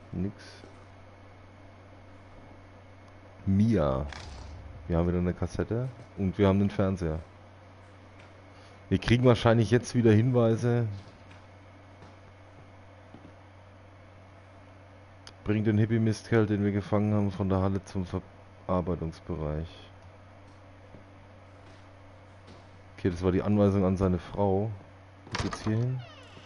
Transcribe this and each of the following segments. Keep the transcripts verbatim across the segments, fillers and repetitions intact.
Nix. Mia. Wir haben wieder eine Kassette und wir haben den Fernseher. Wir kriegen wahrscheinlich jetzt wieder Hinweise. Bringt den Hippie-Mistkerl, den wir gefangen haben, von der Halle zum Verarbeitungsbereich. Okay, das war die Anweisung an seine Frau. Bis jetzt hierhin.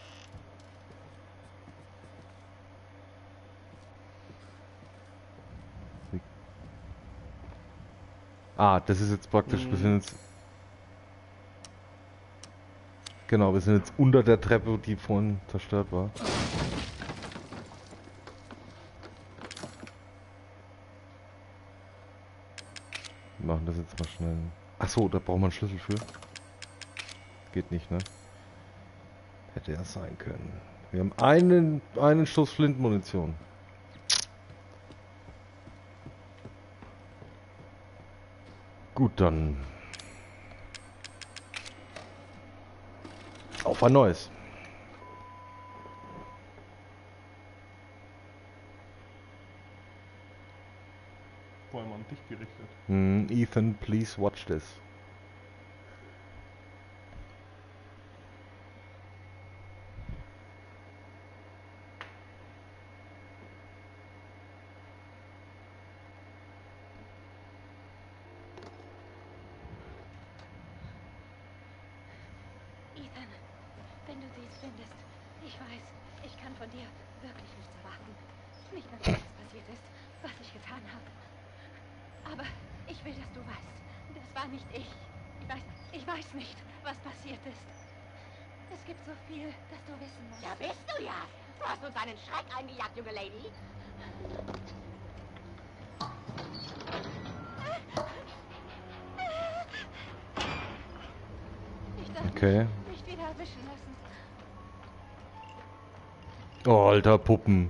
Ah, das ist jetzt praktisch, wir sind jetzt... Genau, wir sind jetzt unter der Treppe, die vorhin zerstört war. Wir machen das jetzt mal schnell. Ach so, da braucht man einen Schlüssel für. Geht nicht, ne? Hätte ja sein können. Wir haben einen, einen Schuss Flintmunition. Gut, dann... Auf ein neues. Vor allem an dich gerichtet. Mm, Ethan, please watch this. Ethan, wenn du dies findest, ich weiß, ich kann von dir wirklich nichts erwarten. Nicht nachdem was passiert ist, was ich getan habe. Aber ich will, dass du weißt, das war nicht ich. Ich weiß, ich weiß nicht, was passiert ist. Es gibt so viel, das du wissen musst. Ja, bist du ja. Du hast uns einen Schreck eingejagt, junge Lady. Ich darf Okay. mich nicht wieder erwischen lassen. Oh, alter Puppen.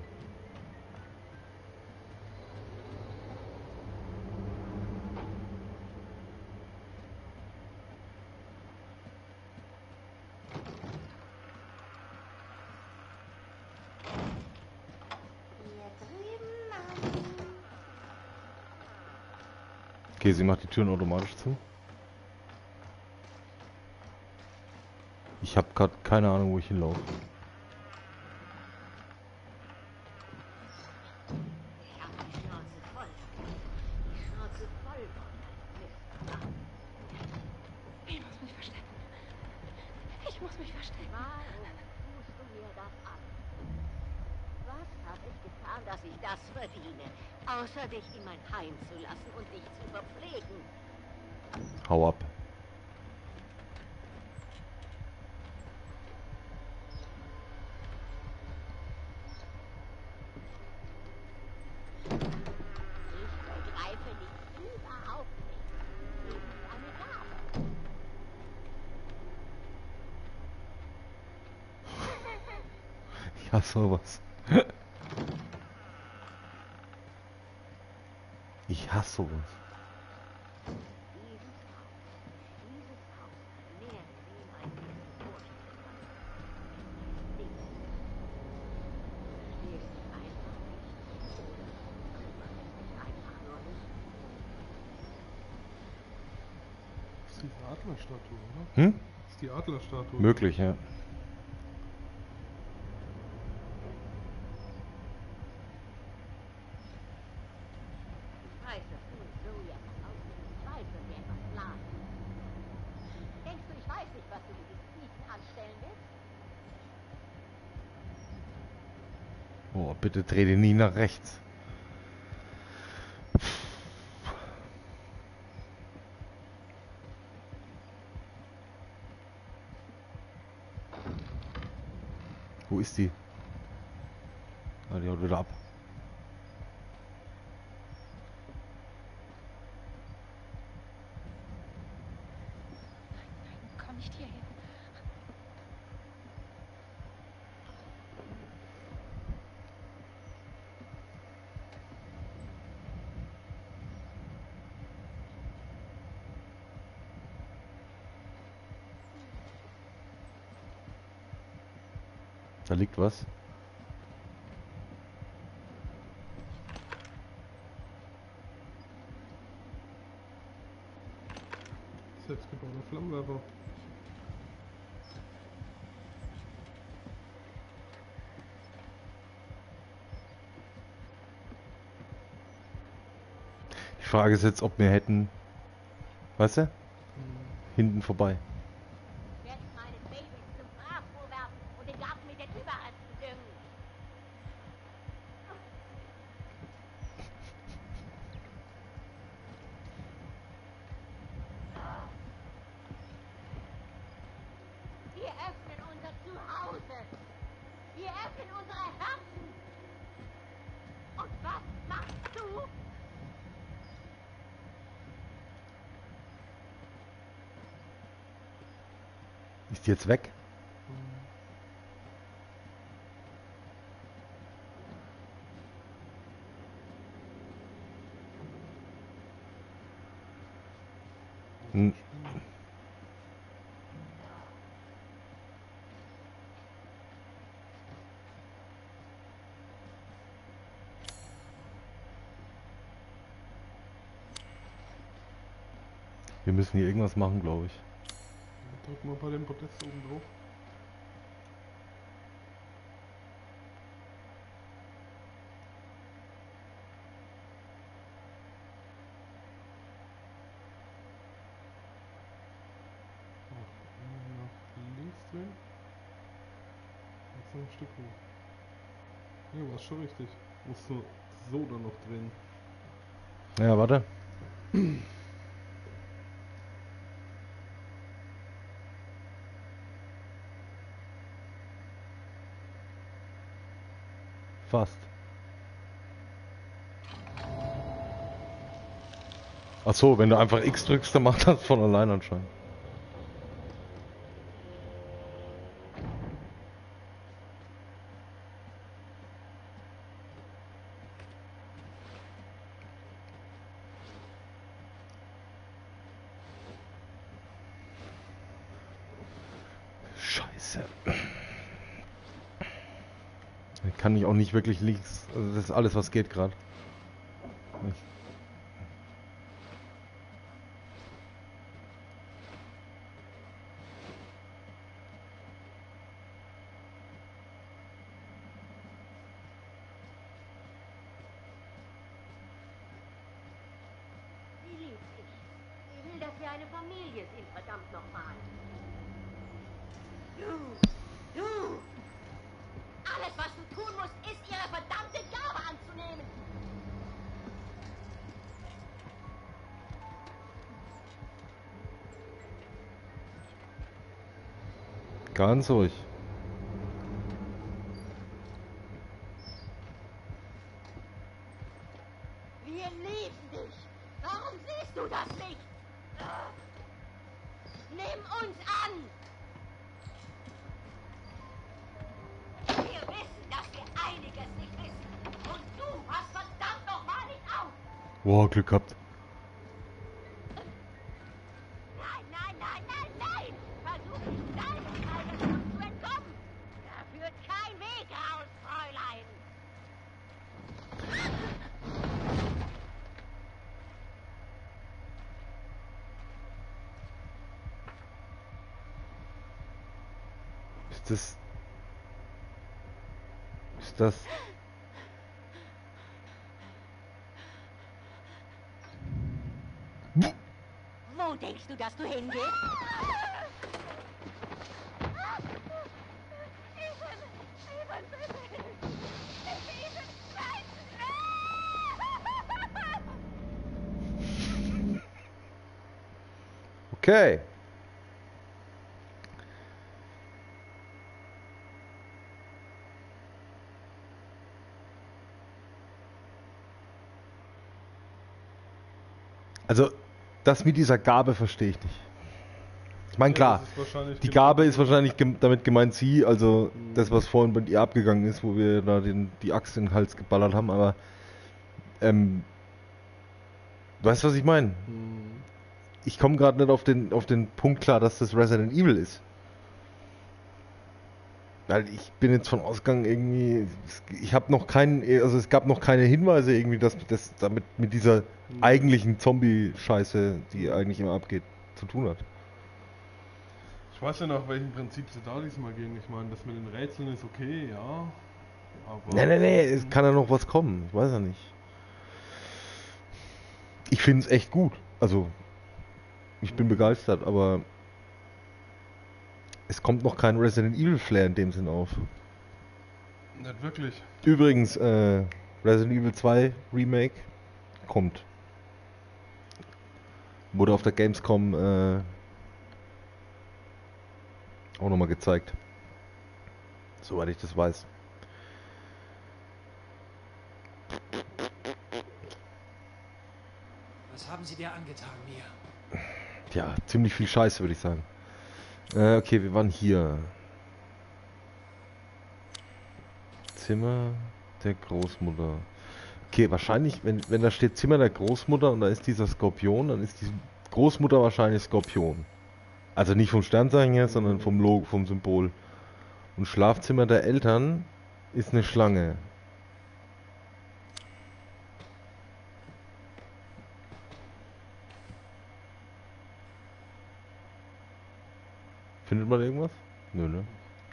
Okay, sie macht die Türen automatisch zu. Ich habe gerade keine Ahnung, wo ich hinlaufe. Ich hab die Schnauze voll. Die Schnauze voll von Ich muss mich verstecken. Ich muss mich verstecken. Warum tust du mir das an? Was habe ich getan, dass ich das verdiene? Außer dich in mein Heim zu lassen und dich zu verpflegen. Hau ab. Ich begreife dich überhaupt nicht. Du bist eine Gabe. Ja, sowas. Ich hasse sowas. Dieses Haus, dieses Haus hat mehr Leben, als ich es vorstellen kann. Nichts. Du verstehst es einfach nicht. Oder man ist nicht einfach nur nicht. Das ist die Adlerstatue, oder? Hm? Das ist die Adlerstatue. Möglich, ja. Ich weiß, dass du und Zoe ja von außen im Zweifel mir etwas planen. Denkst du, ich weiß nicht, was du mit diesen Bieten anstellen willst? Oh, bitte dreh den nie nach rechts. Wo ist die? Ah, die haut wieder ab. Komm nicht hierhin. Da liegt was. Selbstgebauter Flammenwerfer. Die Frage ist jetzt, ob wir hätten, weißt du, hinten vorbei. Werde ich meine Babys zum Fraßrohr werfen und den Garten mit den Überresten düngen. Wir öffnen unser Zuhause. Wir öffnen unsere Herzen. Und was machst du? Ist die jetzt weg? Hm. Wir müssen hier irgendwas machen, glaube ich. Drück mal bei dem Podest oben drauf. Ach, immer nach links drehen. Jetzt noch ein Stück hoch. Ja, war schon richtig. Musst du so dann noch drehen. Ja, warte. Fast. Ach so, wenn du einfach X drückst, dann macht das von allein anscheinend. Scheiße. Kann ich auch nicht wirklich links. Also das ist alles, was geht gerade. Sie liebt dich. Sie will, dass ihr eine Familie sind, verdammt nochmal. Du, du! Alles, was du tun musst, ist, ihre verdammte Gabe anzunehmen. Ganz ruhig. Wir lieben dich. Warum siehst du das nicht? Nimm uns an. Wir wissen, dass wir einiges nicht wissen. Und du passt verdammt nochmal nicht auf. Wow, Glück gehabt. Nein, nein, nein, nein, nein. Versuch nicht deinem Altersschutz zu entkommen. Da führt kein Weg raus, Fräulein. Ist das... Ist das... Wo denkst du, dass du hingehst? Ethan! Ethan, bitte! Ethan! Nein! Okay. Also, das mit dieser Gabe verstehe ich nicht. Ich meine, klar, das ist wahrscheinlich die genau- Gabe ist wahrscheinlich gem damit gemeint sie, also das, was vorhin bei ihr abgegangen ist, wo wir da den, die Axt in den Hals geballert haben, aber ähm, weißt du, was ich meine? Hm. Ich komme gerade nicht auf den, auf den Punkt klar, dass das Resident Evil ist. Weil ich bin jetzt von Ausgang irgendwie, ich habe noch keinen, also es gab noch keine Hinweise irgendwie, dass das damit mit dieser eigentlichen Zombie-Scheiße, die eigentlich immer abgeht, zu tun hat. Ich weiß ja nach welchem Prinzip sie da diesmal gehen. Ich meine, das mit den Rätseln ist okay, ja. Aber Nee, nee, nee, es kann ja noch was kommen. Ich weiß ja nicht. Ich finde es echt gut. Also, ich bin begeistert, aber es kommt noch kein Resident Evil Flair in dem Sinn auf. Nicht wirklich. Übrigens, äh, Resident Evil zwei Remake kommt. Wurde auf der Gamescom äh, auch nochmal gezeigt. Soweit ich das weiß. Was haben Sie dir angetan, Mia? Ja, ziemlich viel Scheiße, würde ich sagen. Äh, okay, wir waren hier. Zimmer der Großmutter. Okay, wahrscheinlich, wenn, wenn da steht Zimmer der Großmutter und da ist dieser Skorpion, dann ist die Großmutter wahrscheinlich Skorpion. Also nicht vom Sternzeichen her, sondern vom Logo, vom Symbol. Und Schlafzimmer der Eltern ist eine Schlange. Findet man irgendwas? Nö, ne?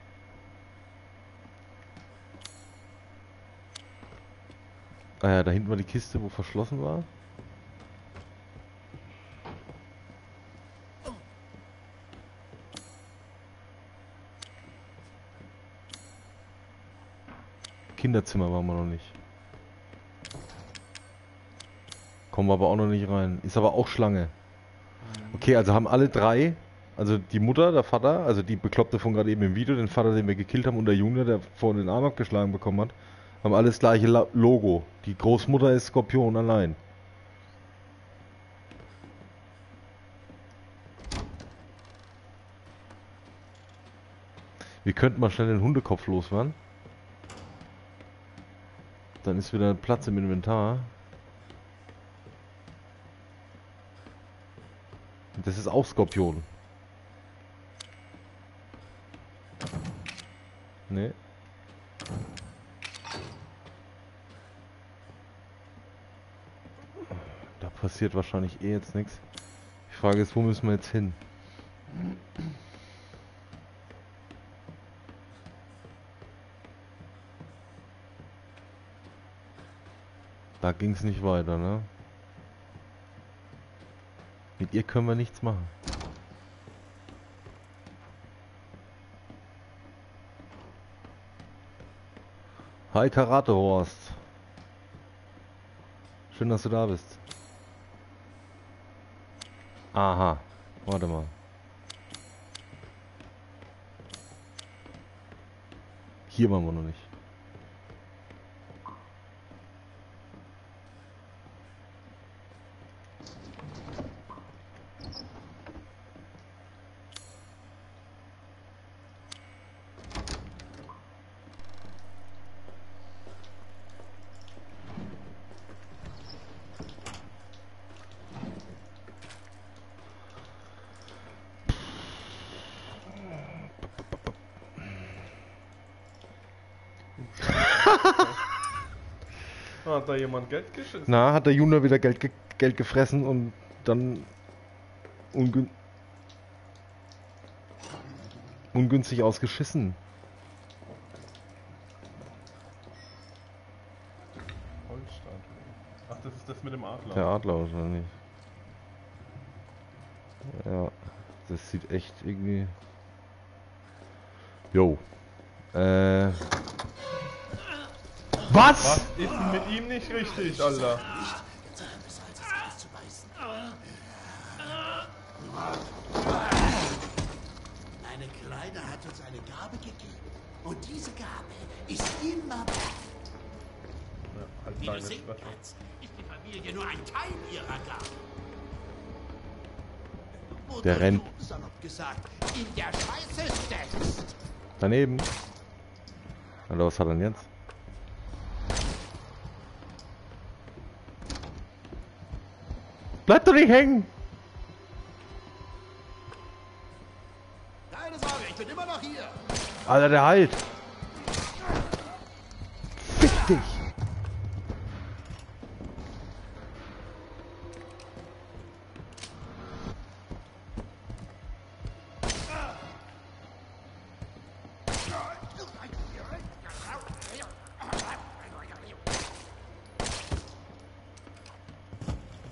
Ah ja, da hinten war die Kiste, wo verschlossen war. Kinderzimmer waren wir noch nicht. Kommen wir aber auch noch nicht rein. Ist aber auch Schlange. Okay, also haben alle drei, also die Mutter, der Vater, also die Bekloppte von gerade eben im Video, den Vater, den wir gekillt haben, und der Junge, der vorhin den Arm abgeschlagen bekommen hat, haben alles das gleiche La- Logo. Die Großmutter ist Skorpion allein. Wir könnten mal schnell den Hundekopf loswerden. Dann ist wieder Platz im Inventar. Und das ist auch Skorpion. Nee. Da passiert wahrscheinlich eh jetzt nichts. Die Frage ist, wo müssen wir jetzt hin? Da ging es nicht weiter, ne? Mit ihr können wir nichts machen. Hi Karate Horst. Schön, dass du da bist. Aha. Warte mal. Hier waren wir noch nicht. Hat da jemand Geld geschissen? Na, hat der Junior wieder Geld, ge Geld gefressen und dann ungün ungünstig ausgeschissen. Holzstatue. Ach, das ist das mit dem Adler. Der Adler wahrscheinlich. Ja, das sieht echt irgendwie... Jo. Äh... Was? Was ist denn mit ihm nicht richtig, Alter? Eine Kleine hat uns eine Gabe gegeben. Und diese Gabe ist immer weg. Ja, halt Wie du deine sehen Fresse. kannst, ist die Familie nur ein Teil ihrer Gabe. Mutter Der rennt. Jung salopp gesagt, in der Scheiße steckst. Daneben. Alter, was hat er denn jetzt? Bleib doch nicht hängen! Keine Sorge, ich bin immer noch hier. Alter, der heilt! Fick dich!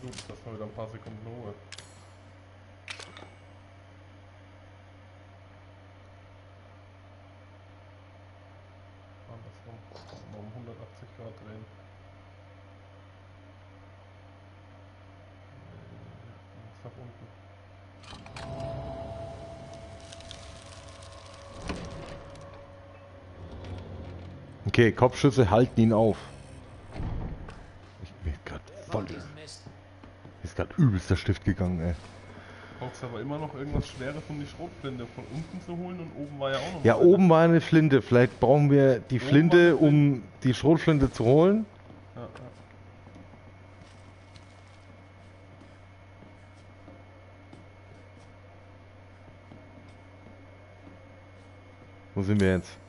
Gut, dass wir wieder ein paar Sekunden Ruhe. Andersrum. Mal um hundertachtzig Grad drehen. Jetzt nach unten. Okay, Kopfschüsse halten ihn auf. Ich bin gerade voll. diesen Mist. Ist gerade übelst der Stift gegangen, ey. Brauchst aber immer noch irgendwas Schweres, um die Schrotflinte von unten zu holen, und oben war ja auch noch Ja, mal eine. oben war eine Flinte. Vielleicht brauchen wir die Oben Flinte, war eine um die Schrotflinte zu holen. Ja, ja. Wo sind wir jetzt?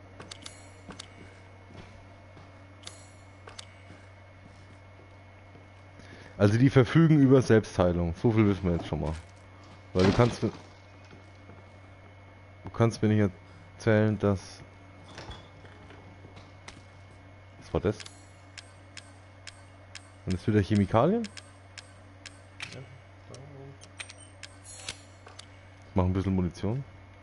Also die verfügen über Selbstheilung. So viel wissen wir jetzt schon mal. Weil du kannst mir... Du kannst mir nicht erzählen, dass... Was war das? Und ist wieder Chemikalien? Ja, da oben. Mach ein bisschen Munition.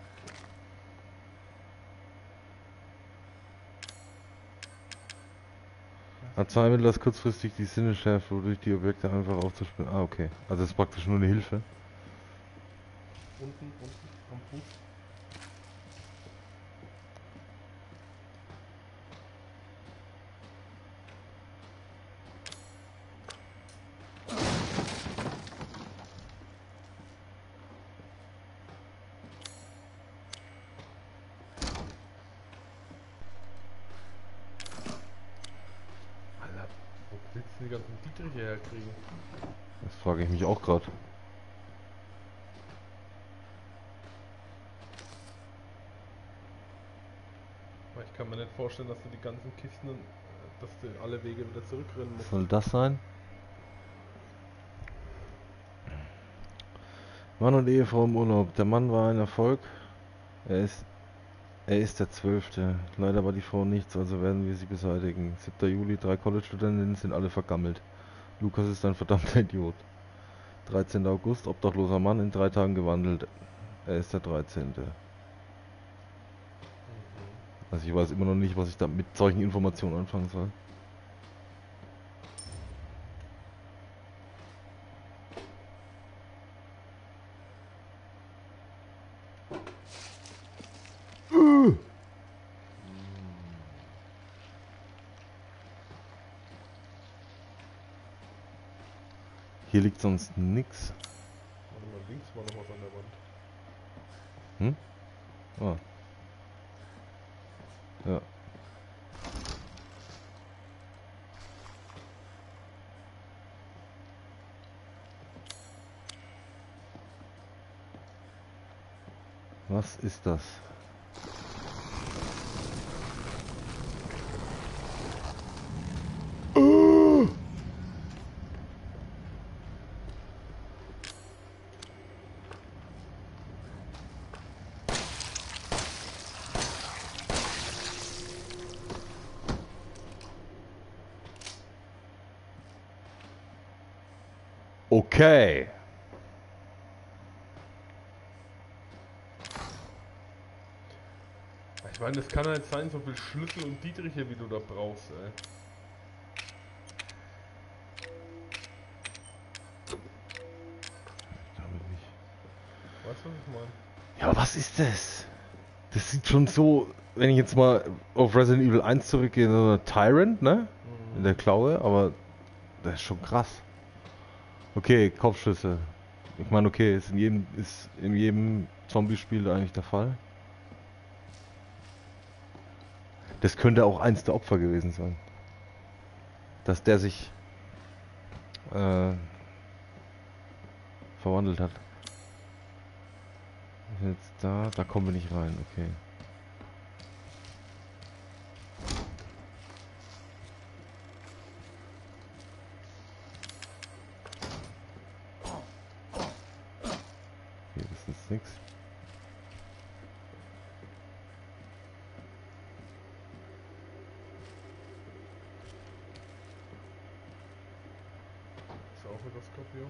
Arzneimittel, das kurzfristig die Sinne schärft, wodurch die Objekte einfach aufzuspüren. Ah, okay. Also das ist praktisch nur eine Hilfe. Unten, unten, am Fuß. Alter, Wo willst du die ganzen Dietriche herkriegen? das frage ich mich auch gerade. Weil ich kann mir nicht vorstellen, dass du die ganzen Kisten, äh, dass du alle Wege wieder zurückrennen Was musst. soll das sein? Mann und Ehefrau im Urlaub. Der Mann war ein Erfolg. Er ist, er ist der Zwölfte. Leider war die Frau nichts, also werden wir sie beseitigen. siebter Juli, drei College-Studentinnen sind alle vergammelt. Lukas ist ein verdammter Idiot. dreizehnter August, obdachloser Mann, in drei Tagen gewandelt. Er ist der dreizehnte. Also ich weiß immer noch nicht, was ich da mit solchen Informationen anfangen soll. Hier liegt sonst nix. Warte mal, links war noch was an der Wand. Hm? Ah. Ja. Was ist das? Okay. Ich meine, das kann halt sein, so viel Schlüssel und Dietriche, wie du da brauchst, ey. Damit nicht. Weißt du, was ich meine? Ja, aber was ist das? Das sieht schon so, wenn ich jetzt mal auf Resident Evil eins zurückgehe, so ein Tyrant, ne? In der Klaue, aber das ist schon krass. Okay, Kopfschüsse. Ich meine, okay, ist in jedem, ist in jedem Zombie-Spiel eigentlich der Fall. Das könnte auch eins der Opfer gewesen sein. Dass der sich äh, verwandelt hat. Jetzt da, da kommen wir nicht rein, okay. Hier ist jetzt nichts. Ist auch für das Skorpion.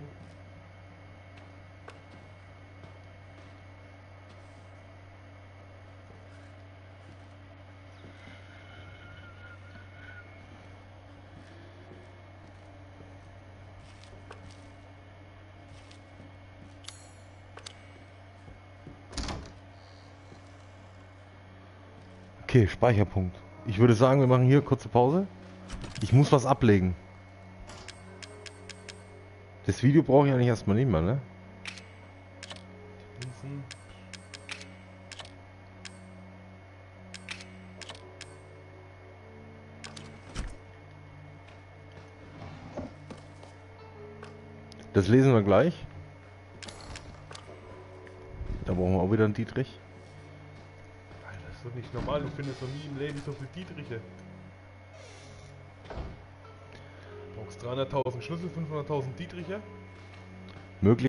Okay, Speicherpunkt. Ich würde sagen, wir machen hier kurze Pause. Ich muss was ablegen. Das Video brauche ich eigentlich erstmal nicht mehr, ne? Linsen. Das lesen wir gleich. Da brauchen wir auch wieder einen Dietrich. Alter, das ist doch nicht normal. Du findest doch nie im Leben so viel Dietriche. Du brauchst dreihunderttausend Schlüssel, fünfhunderttausend Dietriche. Möglich.